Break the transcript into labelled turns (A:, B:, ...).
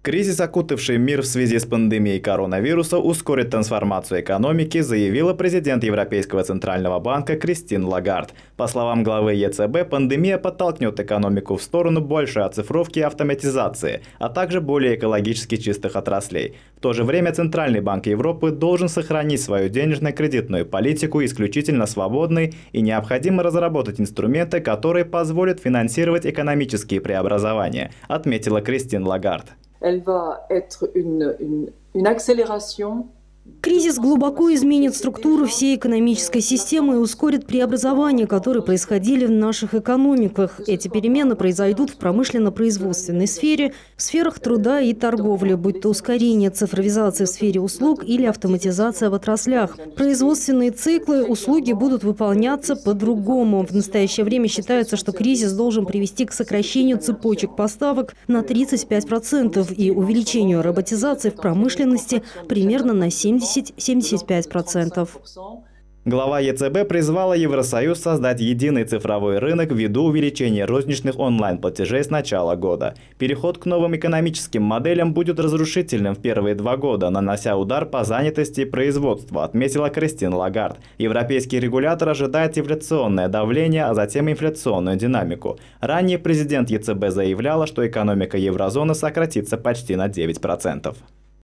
A: Кризис, окутавший мир в связи с пандемией коронавируса, ускорит трансформацию экономики, заявила президент Европейского центрального банка Кристин Лагард. По словам главы ЕЦБ, пандемия подтолкнет экономику в сторону большей оцифровки и автоматизации, а также более экологически чистых отраслей. В то же время Центральный банк Европы должен сохранить свою денежно-кредитную политику исключительно свободной, и необходимо разработать инструменты, которые позволят финансировать экономические преобразования, отметила Кристин Лагард.
B: Кризис глубоко изменит структуру всей экономической системы и ускорит преобразования, которые происходили в наших экономиках. Эти перемены произойдут в промышленно-производственной сфере, в сферах труда и торговли, будь то ускорение цифровизации в сфере услуг или автоматизация в отраслях. Производственные циклы, услуги будут выполняться по-другому. В настоящее время считается, что кризис должен привести к сокращению цепочек поставок на 35% и увеличению роботизации в промышленности примерно на 70-75%.
A: Глава ЕЦБ призвала Евросоюз создать единый цифровой рынок ввиду увеличения розничных онлайн-платежей с начала года. Переход к новым экономическим моделям будет разрушительным в первые 2 года, нанося удар по занятости и производству, отметила Кристин Лагард. Европейский регулятор ожидает инфляционное давление, а затем инфляционную динамику. Ранее президент ЕЦБ заявляла, что экономика еврозоны сократится почти на 9%.